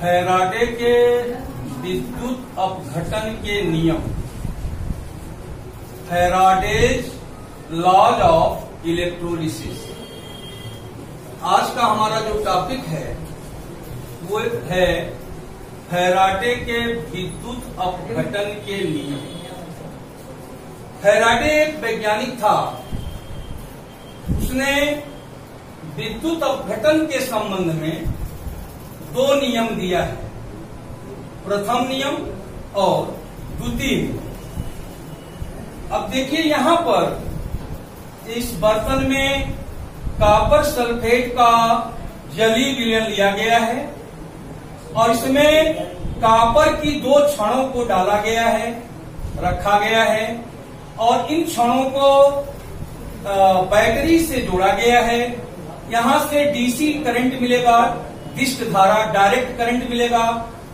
Faraday के विद्युत अपघटन के नियम, फैराडेज लॉज ऑफ इलेक्ट्रोलिसिस। आज का हमारा जो टॉपिक है वो है फैराडे के विद्युत अपघटन के नियम। फैराडे एक वैज्ञानिक था, उसने विद्युत अपघटन के संबंध में दो नियम दिया है, प्रथम नियम और द्वितीय नियम। अब देखिए यहां पर इस बर्तन में कॉपर सल्फेट का जलीय विलयन लिया गया है और इसमें कॉपर की दो छड़ों को डाला गया है, रखा गया है और इन छड़ों को बैटरी से जोड़ा गया है। यहां से डीसी करंट मिलेगा, डिस्क धारा डायरेक्ट करंट मिलेगा।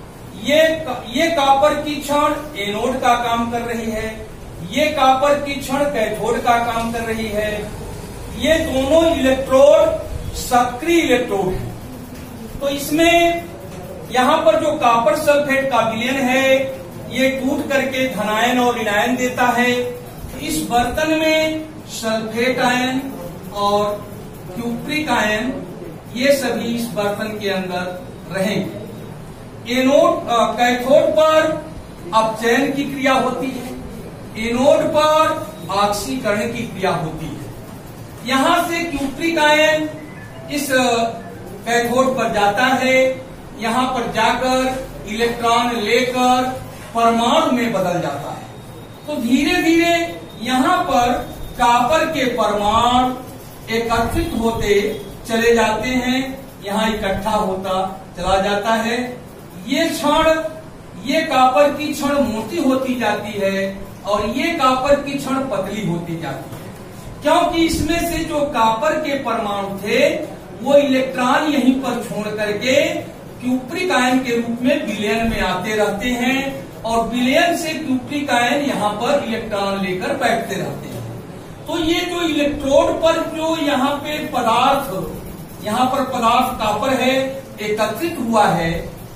ये कॉपर की छड़ एनोड का काम कर रही है, ये कॉपर की छड़ कैथोड का काम कर रही है। ये दोनों इलेक्ट्रोड सक्रिय इलेक्ट्रोड हैं। तो इसमें यहां पर जो कॉपर सल्फेट का विलयन है ये टूट करके धनायन और ऋणायन देता है। इस बर्तन में सल्फेट आयन और क्यूप्रिक आयन ये सभी इस बर्तन के अंदर रहेंगे। एनोड कैथोड पर अपचयन की क्रिया होती है, एनोड पर ऑक्सीकरण की क्रिया होती है। यहां से क्यूप्रिक आयन इस कैथोड पर जाता है, यहां पर जाकर इलेक्ट्रॉन लेकर परमाणु में बदल जाता है। तो धीरे धीरे यहां पर कॉपर के परमाणु एकत्रित होते चले जाते हैं, यहां इकट्ठा होता चला जाता है। ये छड़, ये कॉपर की छड़ मोटी होती जाती है और ये कॉपर की छड़ पतली होती जाती है, क्योंकि इसमें से जो कॉपर के परमाणु थे वो इलेक्ट्रॉन यहीं पर छोड़ करके क्यूप्रिक आयन के रूप में विलयन में आते रहते हैं और विलयन से क्यूप्रिक आयन यहाँ पर इलेक्ट्रॉन लेकर बैठते रहते हैं। तो ये जो इलेक्ट्रोड पर जो यहाँ पे पदार्थ, यहाँ पर पदार्थ कॉपर है एकत्रित हुआ है,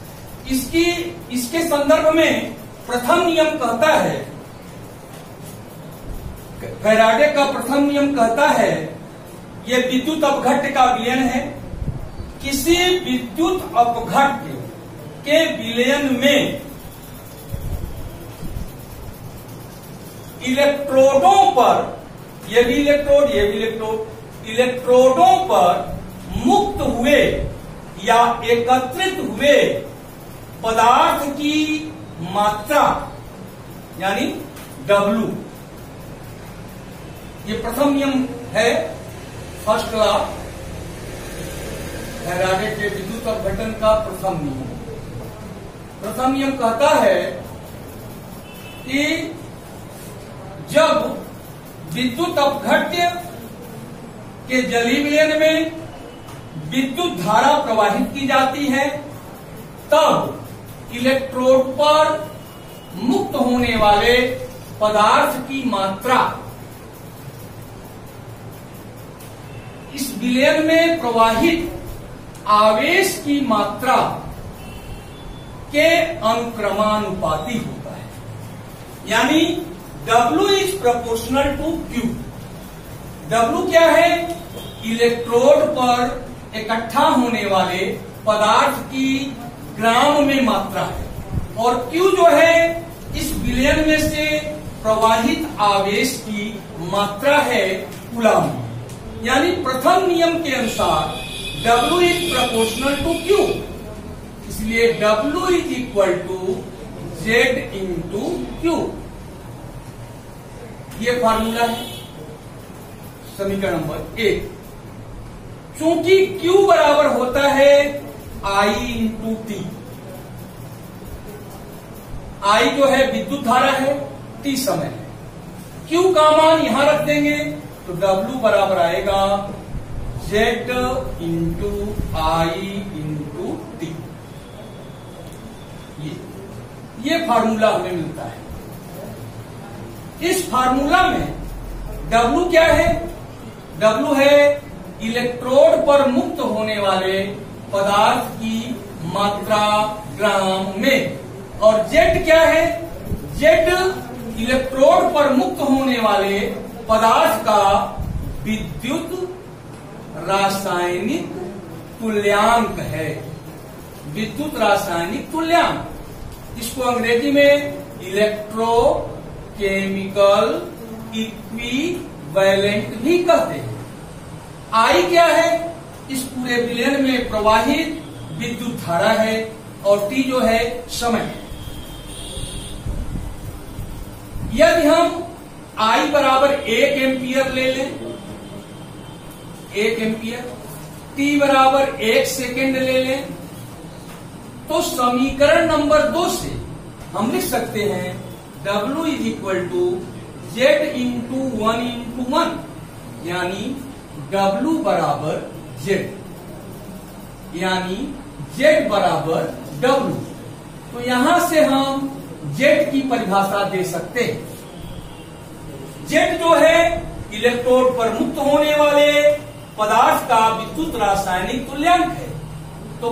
इसके संदर्भ में प्रथम नियम कहता है, फैराडे का प्रथम नियम कहता है ये विद्युत अपघट्य का विलयन है। किसी विद्युत अपघट्य के विलयन में इलेक्ट्रोडों पर, ये भी इलेक्ट्रोड, ये भी इलेक्ट्रोड, इलेक्ट्रोडों पर मुक्त हुए या एकत्रित हुए पदार्थ की मात्रा यानी W, ये प्रथम नियम है, फर्स्ट लॉ फैराडे के विद्युत अपघटन का प्रथम नियम। प्रथम नियम कहता है कि जब विद्युत अपघट्य के जलीय विलयन में विद्युत धारा प्रवाहित की जाती है तब इलेक्ट्रोड पर मुक्त होने वाले पदार्थ की मात्रा इस विलयन में प्रवाहित आवेश की मात्रा के अनुक्रमानुपाती होता है, यानी W is proportional to Q। W क्या है? इलेक्ट्रोड पर इकट्ठा होने वाले पदार्थ की ग्राम में मात्रा है और Q जो है इस विलयन में से प्रवाहित आवेश की मात्रा है कूलम। यानी प्रथम नियम के अनुसार W is proportional to Q, इसलिए W is equal to Z into Q। ये फार्मूला है समीकरण नंबर 1। चूंकि Q बराबर होता है I इंटू T, I जो है विद्युत धारा है, T समय है, Q का मान यहां रख देंगे तो W बराबर आएगा Z into I into T। ये फार्मूला हमें मिलता है। इस फार्मूला में W क्या है? W है इलेक्ट्रोड पर मुक्त होने वाले पदार्थ की मात्रा ग्राम में। और जेड क्या है? जेड इलेक्ट्रोड पर मुक्त होने वाले पदार्थ का विद्युत रासायनिक तुल्यांक है। विद्युत रासायनिक तुल्यांक, इसको अंग्रेजी में इलेक्ट्रोकेमिकल इक्विवेलेंट भी कहते हैं। आई क्या है? इस पूरे विलयन में प्रवाहित विद्युत धारा है, और टी जो है समय। यदि हम आई बराबर 1 एम्पियर ले लें, 1 एम्पियर, टी बराबर 1 सेकेंड ले लें, तो समीकरण नंबर 2 से हम लिख सकते हैं W is equal to Z into 1, यानी W बराबर जेड, यानी जेड बराबर W। तो यहां से हम जेड की परिभाषा दे सकते हैं। जेड जो है इलेक्ट्रोड पर मुक्त होने वाले पदार्थ का विद्युत रासायनिक तुल्यांक है। तो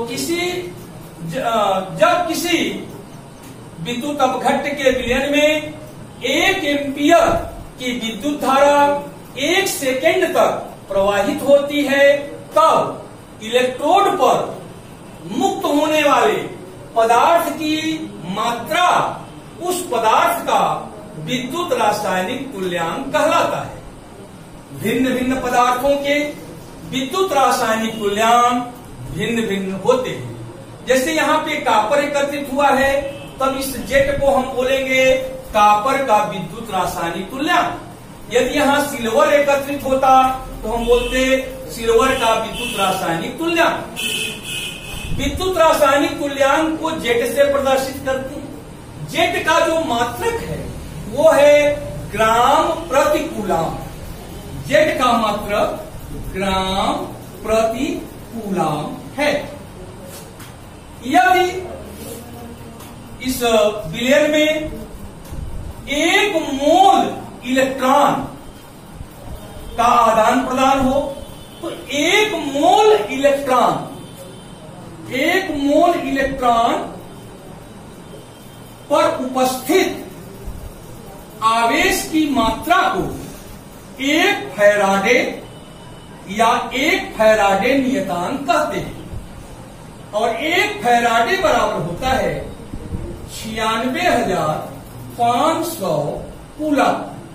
जब किसी विद्युत अपघट्ट के विलयन में 1 एम्पियर की विद्युत धारा 1 सेकेंड तक प्रवाहित होती है, तब इलेक्ट्रोड पर मुक्त होने वाले पदार्थ की मात्रा उस पदार्थ का विद्युत रासायनिक तुल्यांक कहलाता है। भिन्न भिन्न पदार्थों के विद्युत रासायनिक तुल्यांक भिन्न भिन्न होते हैं। जैसे यहाँ पे कॉपर एकत्रित हुआ है, तब इस जेट को हम बोलेंगे कॉपर का विद्युत रासायनिक तुल्यांक। यदि यहाँ सिल्वर एकत्रित होता तो हम बोलते सिल्वर का विद्युत रासायनिक तुल्यांक। विद्युत रासायनिक तुल्यांक को जेट से प्रदर्शित करते हैं। जेट का जो मात्रक है वो है ग्राम प्रति कूलाम। जेट का मात्रक ग्राम प्रति कूलाम है। यदि इस विलयन में 1 मोल इलेक्ट्रॉन का आदान प्रदान हो, तो 1 मोल इलेक्ट्रॉन पर उपस्थित आवेश की मात्रा को 1 फैराडे या 1 फैराडे नियतांक कहते हैं। और 1 फैराडे बराबर होता है 96,500 कूलम।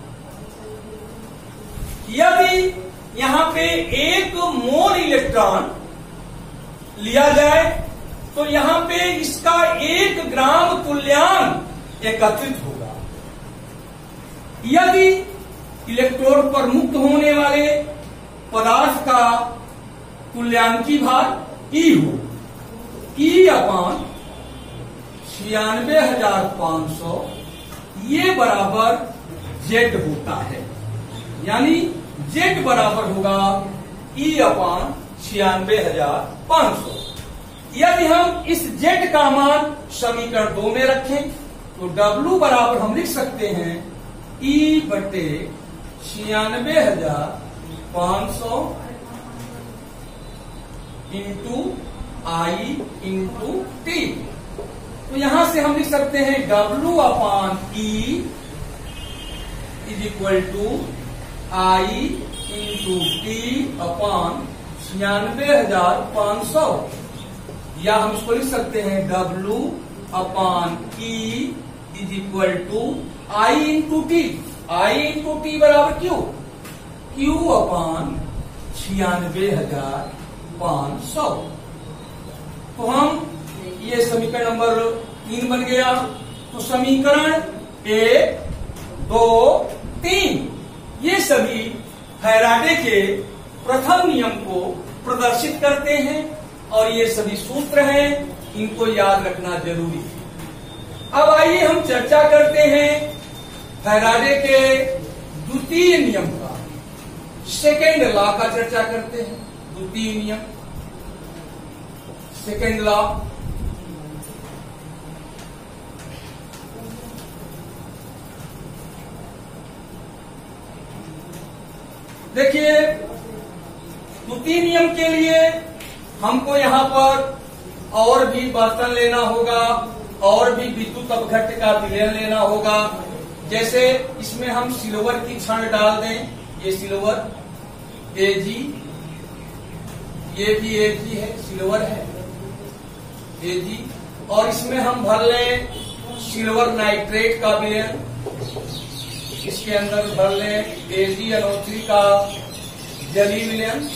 यदि यहां पे 1 मोल इलेक्ट्रॉन लिया जाए तो यहां पे इसका 1 ग्राम तुल्यांक एकत्रित होगा। यदि इलेक्ट्रोड पर मुक्त होने वाले पदार्थ का तुल्यांकी भार E हो, E अपान 96,500, ये बराबर जेड होता है। यानी जेड बराबर होगा E अपान 96,500। यदि हम इस जेड का मान समीकरण 2 में रखें तो W बराबर हम लिख सकते हैं E बटे 96,500 इंटू I इंटू टी। तो यहां से हम लिख सकते हैं W upon E is equal to I into T upon 96,500, या हम इसको लिख सकते हैं W upon E is equal to I into T. I into T बराबर Q अपान 96,500। तो हम ये समीकरण नंबर 3 बन गया। तो समीकरण 1, 2, 3 ये सभी फैराडे के प्रथम नियम को प्रदर्शित करते हैं, और ये सभी सूत्र हैं, इनको याद रखना जरूरी है। अब आइए हम चर्चा करते हैं फैराडे के द्वितीय नियम का, सेकेंड लॉ का चर्चा करते हैं। द्वितीय नियम, सेकेंड लॉ। देखिए, द्वितीय नियम के लिए हमको यहां पर और भी बर्तन लेना होगा, और भी विद्युत अपघट्य का विलयन लेना होगा। जैसे इसमें हम सिल्वर की छड़ डाल दें, ये सिल्वर Ag, ये भी Ag है, सिल्वर है Ag, और इसमें हम भर लें सिल्वर नाइट्रेट का विलयन, इसके अंदर भर लें AgNO3 का जलीय विलयन।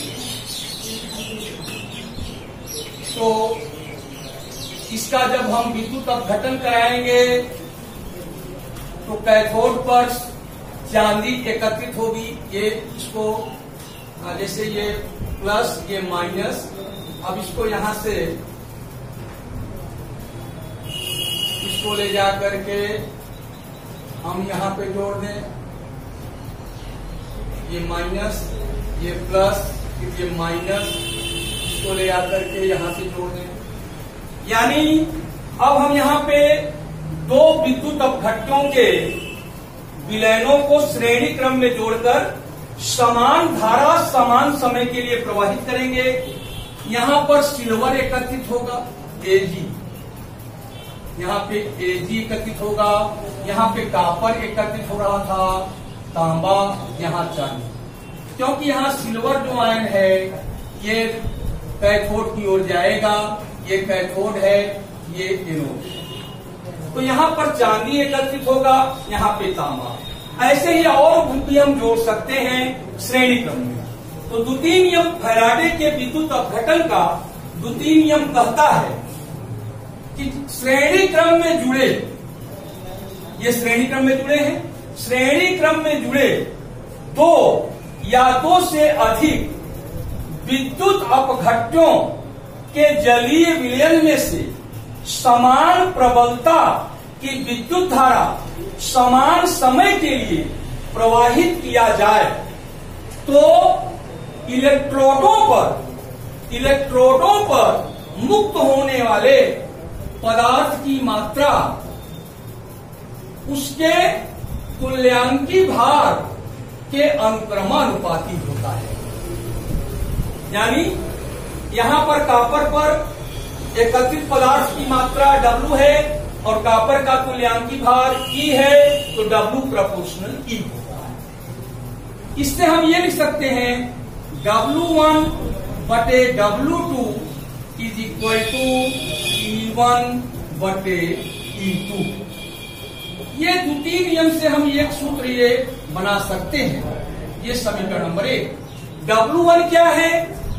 तो इसका जब हम विद्युत अपघटन कराएंगे तो कैथोड पर चांदी एकत्रित होगी। ये इसको जैसे ये प्लस ये माइनस, अब इसको यहां से इसको ले जा करके हम यहां पे जोड़ दें, ये माइनस ये प्लस ये माइनस, इसको ले आकर के यहां से जोड़ दें। यानी अब हम यहां पे दो विद्युत अपघट्यों के विलयनों को श्रेणी क्रम में जोड़कर समान धारा समान समय के लिए प्रवाहित करेंगे। यहां पर सिल्वर एकत्रित होगा Ag, यहाँ पे Ag एकत्रित होगा, यहाँ पे कॉपर एकत्रित हो रहा था, तांबा, यहाँ चांदी। क्योंकि यहाँ सिल्वर जो आयन है ये कैथोड की ओर जाएगा, ये कैथोड है, ये एनोड। तो यहाँ पर चांदी एकत्रित होगा, यहाँ पे तांबा। ऐसे ही और भी हम जोड़ सकते हैं श्रेणी क्रम में। तो द्वितीय नियम फैराडे के विद्युत अपघटन का द्वितीय नियम कहता है कि श्रेणी क्रम में जुड़े, ये श्रेणी क्रम में जुड़े हैं, श्रेणी क्रम में जुड़े दो या दो से अधिक विद्युत अपघट्यों के जलीय विलयन में से समान प्रबलता की विद्युत धारा समान समय के लिए प्रवाहित किया जाए तो इलेक्ट्रोडों पर मुक्त होने वाले पदार्थ की मात्रा उसके तुल्यांकी भार के अनुक्रमानुपाती होता है। यानी यहां पर कॉपर पर एकत्रित पदार्थ की मात्रा W है और कॉपर का तुल्यांकी भार E है, तो W प्रोपोर्शनल E होता है। इससे हम ये लिख सकते हैं W1 बटे W2 is equal to E1 बटे E2। ये द्वितीय नियम से हम एक सूत्र ये बना सकते हैं। ये समीकरण नंबर 1। W1 क्या है?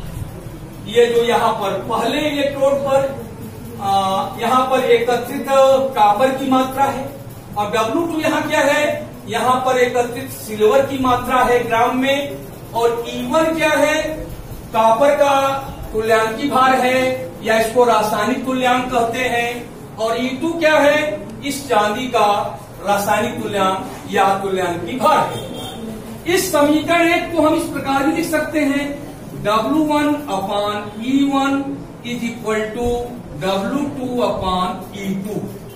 ये जो यहाँ पर पहले इलेक्ट्रोड पर यहाँ पर एकत्रित कॉपर की मात्रा है, और W2 यहाँ क्या है? यहाँ पर एकत्रित सिल्वर की मात्रा है ग्राम में, और E1 क्या है? कॉपर का तुल्यांकी भार है, या इसको रासायनिक तुल्यांक कहते हैं, और E2 क्या है? इस चांदी का रासायनिक तुल्यांक या तुल्यांकी भार है। इस समीकरण 1 को हम इस प्रकार भी लिख सकते हैं W1 upon E1 is equal to W2 upon E2।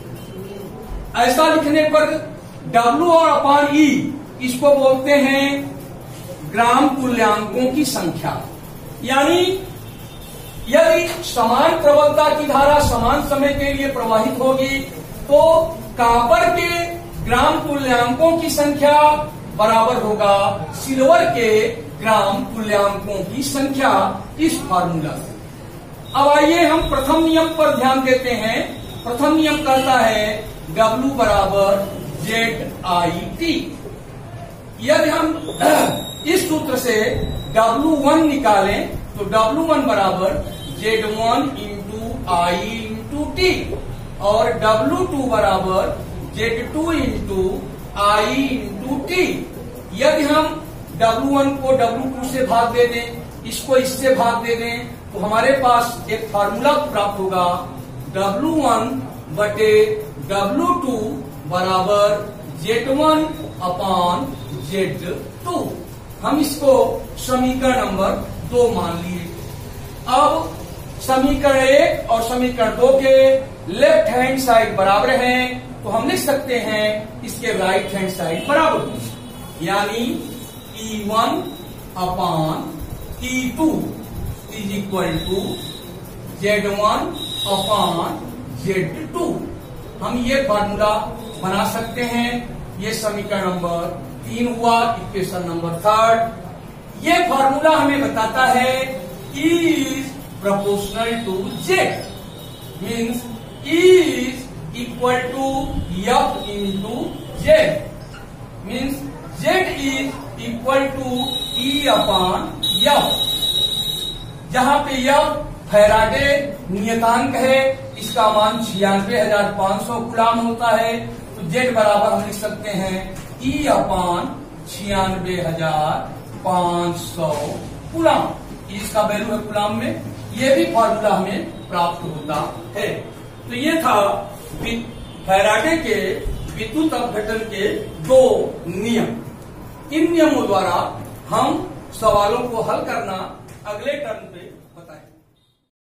ऐसा लिखने पर W और अपान E इसको बोलते हैं ग्राम तुल्यांकों की संख्या। यानी यदि समान प्रबलता की धारा समान समय के लिए प्रवाहित होगी तो कॉपर के ग्राम तुल्यांकों की संख्या बराबर होगा सिल्वर के ग्राम तुल्यांकों की संख्या, इस फार्मूला से। अब आइए हम प्रथम नियम पर ध्यान देते हैं। प्रथम नियम कहता है W बराबर ZIT। यदि हम इस सूत्र से W1 निकालें तो W1 बराबर Z1 into I into T, और W2 बराबर Z2 into I into T। यदि हम W1 को W2 से भाग दे दें, इसको इससे भाग दे दें, तो हमारे पास एक फार्मूला प्राप्त होगा W1 बटे W2 बराबर Z1 अपान Z2। हम इसको समीकरण नंबर 2 मान लिए। अब समीकरण 1 और समीकरण 2 के लेफ्ट हैंड साइड बराबर हैं, तो हम लिख सकते हैं इसके राइट हैंड साइड बराबर होंगे। यानी E1 upon E2 is equal to Z1 upon Z2। हम ये फार्मूला बना सकते हैं। ये समीकरण नंबर 3 हुआ, इक्वेशन नंबर 3। ये फार्मूला हमें बताता है E is proportional to Z, means E is equal to F into Z, means Z is equal to E upon F। जहां पे F फैराडे नियतांक है, इसका मान 96,500 कूलाम होता है, तो Z बराबर हम लिख सकते हैं E अपॉन 96,500 कूलाम। इसका वैल्यू है कूलाम में। ये भी फॉर्मूला हमें प्राप्त होता है। तो ये था फैराडे के विद्युत अपघटन के 2 नियम। इन नियमों द्वारा हम सवालों को हल करना अगले टर्म पे बताएंगे।